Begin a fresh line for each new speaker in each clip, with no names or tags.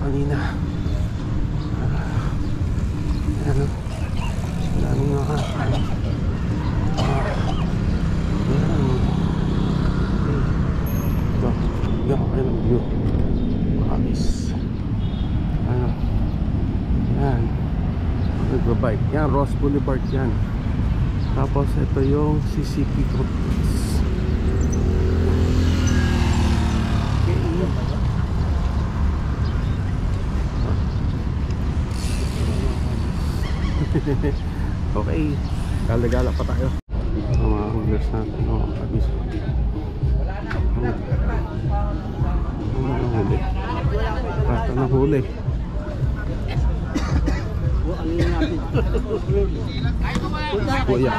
kanina. Ayan o. Daming mga ayan. Ito. Bigyan ko kayo ng view. Makakis. Ano. Ayan. Nagbabike. Yan, Ross Boulevard yan. Tapos ito yung CCP complex. Okay, gala-gala pa tayo. Mga holders natin, mga pagis. Ano huli? Basta na huli. Kuya.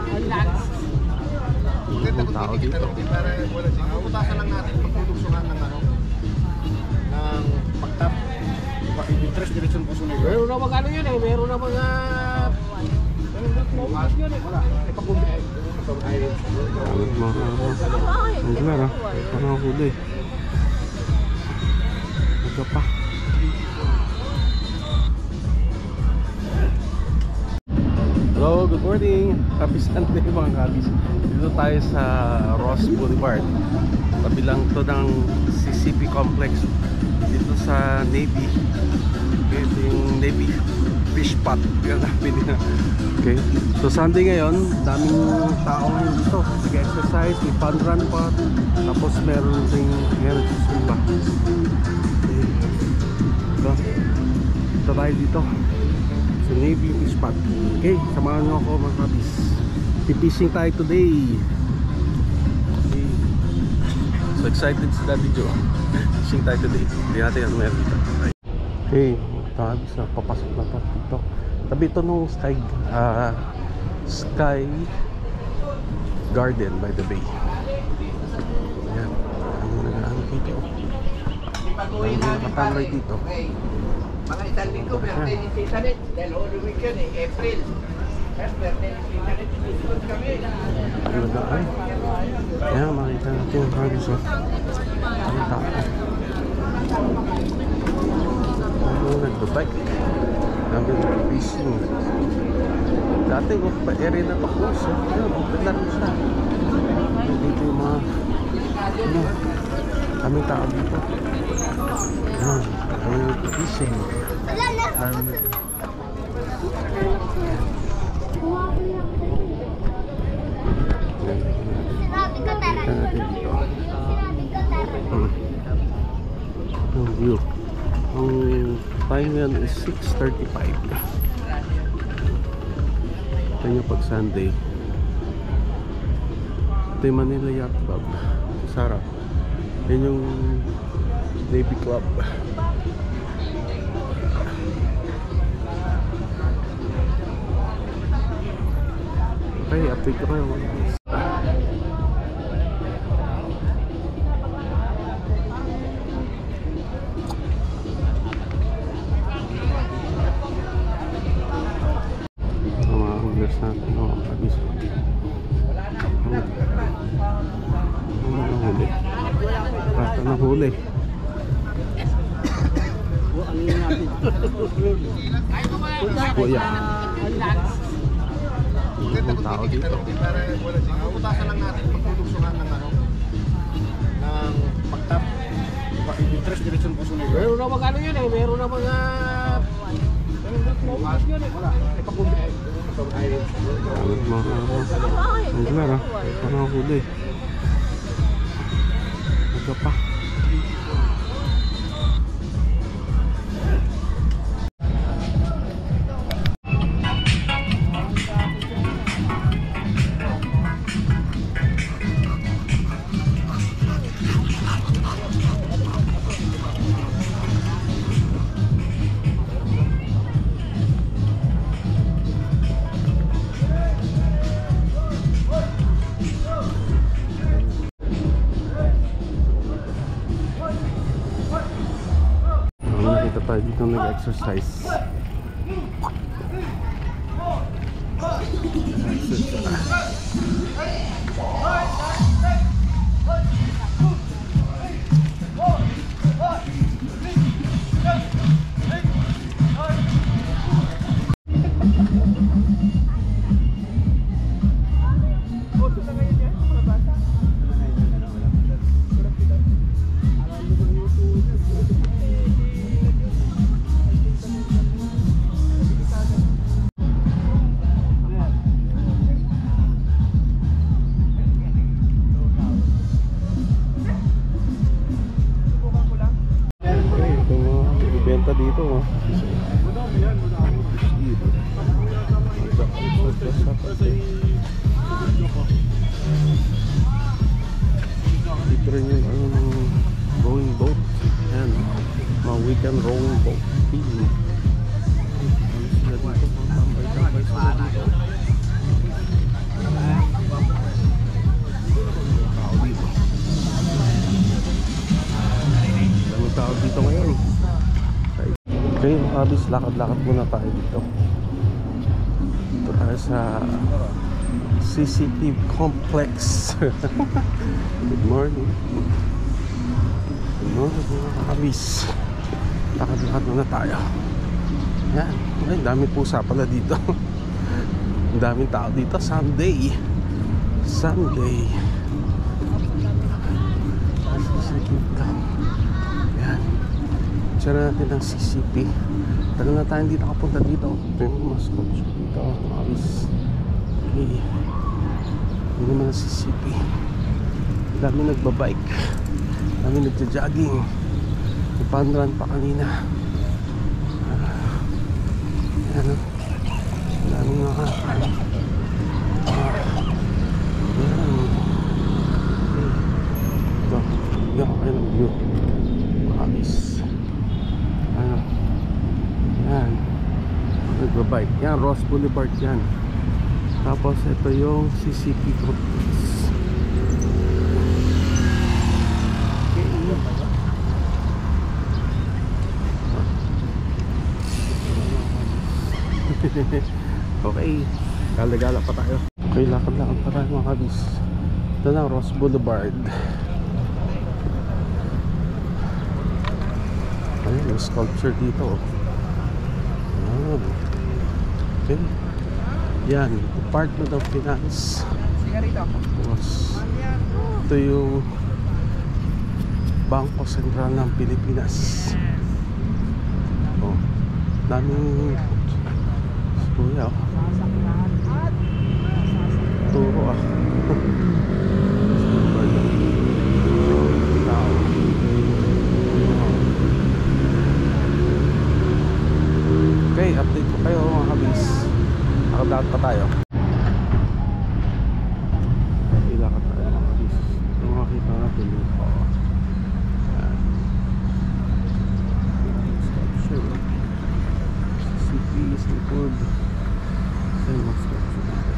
Ang tao dito.
Utasan lang natin pagtutugsungan ng ano, ng pagtap. Interest direction po sunod. Meron na mga ano yun eh, meron na mga wala, ipag-umbay.
Ang gala, parang huli. Ito pa. Hello, good morning. Happy Sunday mga kabis. Dito tayo sa Ross Boulevard. Tabi lang to ng CCP complex. Dito sa Navy. Okay, ito yung Navy fish pot. Yan namin nila. Okay. So Sunday ngayon, daming tao ngayon dito. Nag-exercise, may fun run pa. Tapos meron ring energy zumba. Okay. Ito tayo dito. So Navy fish pot. Okay, samahan nyo ako mga kabis. Fishing tayo today. Okay. So excited si Daddy Joe. Fishing tayo today. Hindi natin ano meron dito. Okay, kabis na papasok na tayo dito. Tabi ito nung Sky Garden by the bay. Ayan. Ano nag-ano dito? May nakatamay dito.
Mga isang linggo, birthday ni Tita Net. Dahil all weekend eh, April. Kasi birthday ni Tita Net, discount kami.
Ano na ay? Ayan, makita natin yung kabis. Ang tao. Ano nagbabike? Namin fishing. Dati area na pa-close. Ayun, open na rin siya. Dito yung mga ano, kaming tao dito. Ayun, kami fishing. Ang view. Ang time yan is 6:35. Ito nyo pag Sunday. Ito yung Manila Yacht Club. Sarap. Yan yung Navy Club. Okay, update ko kayo. Natin mga pagis. Ano na huli? Basta na huli. Kuya. Ang tao dito.
Utasan lang natin pagtutugsungan ng ano, ng pagtap. Interest direction po sunod. Meron na mga ano yun eh, meron na mga wala, ipag-umbay.
Ang gala, parang huli. Ito pa. Tayo dito nag-exercise. nakapunta dito. Oh. Dito rin yung rowing boat. Ayan, mga weekend rowing boat. Sila dito, tambay-tambay sila dito. Tao dito. Daming tao dito ngayon. Okay, abis, lakad-lakad muna tayo dito. Dito tayo sa CCP complex. Good morning. Good morning mga abis. Lakad-lakad muna tayo. Yan, ay daming pusa pala dito. Ang daming tao dito. Sunday. Yan. Tsara natin ang CCP. Tagal na tayo hindi nakapunta dito. Ito yung mas culture dito. Abis. Okay. Hindi naman ang CCP. Dami nagbabike. Dami nagja-jogging. Ipanran pa kanina. Ayan o. Dami mga ayan. Ito. Hindi ako kayo ng view. Abis. Ano. Ayan. Nagbabike. Yan, Ross Boulevard yan. Tapos ito yung CCP complex. Okay, gala-gala pa tayo. Okay, lakad-lakad pa tayo mga kabis. Ito na, Ross Boulevard. Ayun, may sculpture dito. Oh. Okay. Yan, Department of Finance. Tapos ito yung Bangko Sentral ng Pilipinas. Oh, daming kuya, oh. Turo ah. Okay, update ko kayo mga kabis. Nakadaan pa tayo. Ilakad tayo mga kabis. Yung makita natin dito. Sculpture. CCP, Seafood. Sa'yo mga sculpture dito.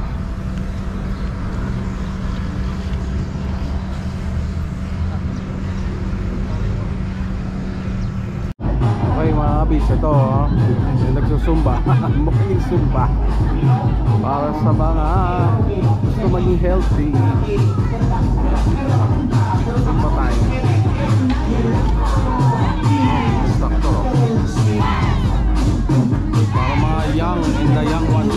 Okay mga kabis, ito oh. Yung nagsusumba. Mukhang sumba. Para sa mga gusto maging healthy. Sumba tayo. Sakto. Para mga young and the young ones.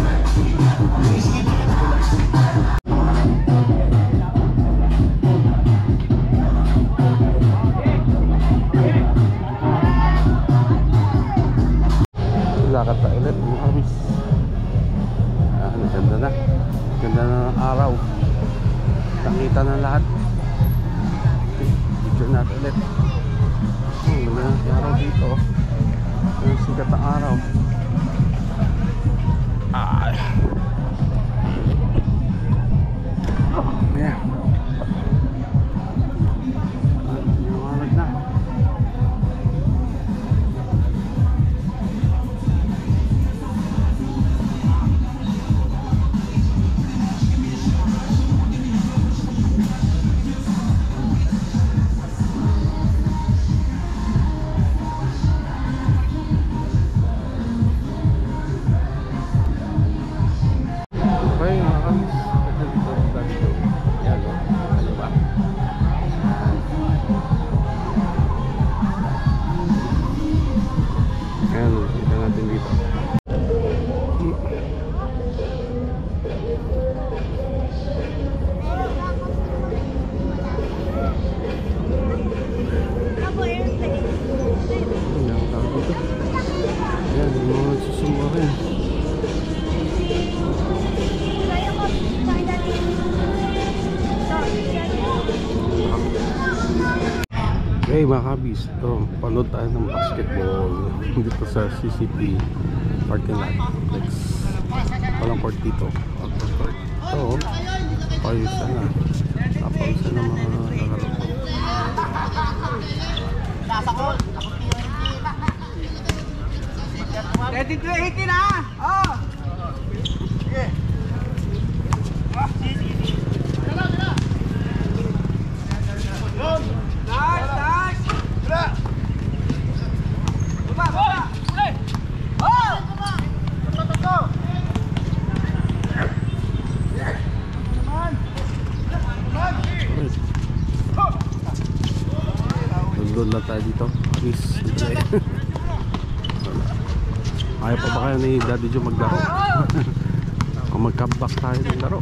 Lakad tayo ulit mga kabis. Ganda na. Ganda na ng araw. Nakita na lahat. Okay, picture natin ulit. Ganda na ng araw dito. Ang sikat ng araw. Ay. Yeah. Liwanag na. Okay, mga kabis. Yan o. Ano ba? Ayan, kita natin dito. Ayan, yung mga nagsusumba rin. Okay, Okay mga kabis, ito, panood tayo ng basketball dito sa CCP parking lot complex. Walang court dito. Ito, payusan na. Napayusan ng mga lalaro.
Ready to 18 na! Oh! Sige! Nice! Nice! Baba! Baba! Oh!
Doon lang tayo dito. Please. Ayaw pa ba kayo ni Daddy Joe maglaro? O mag-comeback tayo ng laro.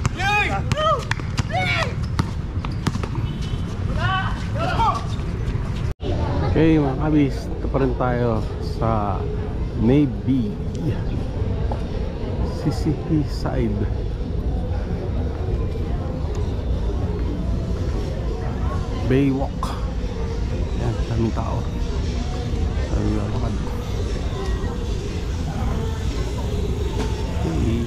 Okay mga kabis, ito pa rin tayo sa Navy CCP side. Baywalk. Yan, daming tao. Daming lalakad. Okay.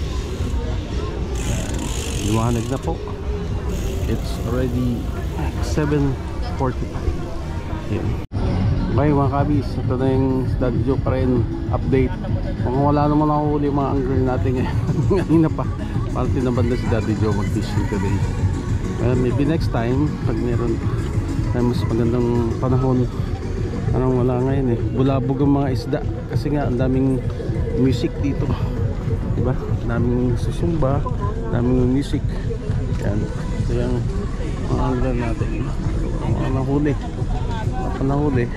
Yan, liwanag na po. It's already 7:45. Yan. Okay mga kabis, ito na yung Daddy Joe pa rin update. Kung wala naman ako huli mga angler natin ngayon. Ngayon pa. Parang tinabanda si Daddy Joe mag-fishing today. Maybe next time pag meron tayo mas magandang panahon. Anong wala ngayon eh, bulabog ang mga isda kasi nga ang daming music dito, diba? Daming susumba, daming music. Yan, ito yung mga angler natin, mga nahuli, mga nahuli.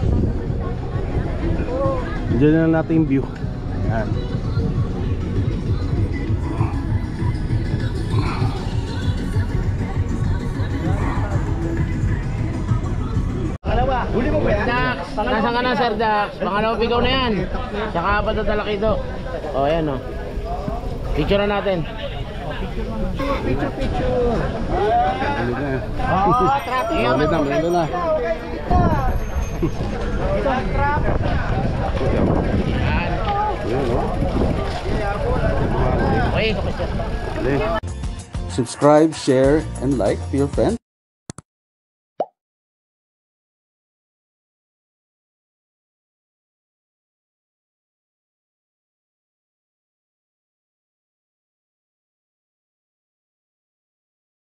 Diyan na natin yung view. Yan.
Huli mo ba yan?
Dax, nasaan ka na Sir Dax? Pangalawang bigaw na yan. Tsaka apat na talaki ito. O, ayan o. Picture na natin.
Picture!
Ano na?
Traffic!
Ulit na, ulit na.
Trap!
Yan, no?
Okay, kapasya.
Subscribe, share, and like to your friends.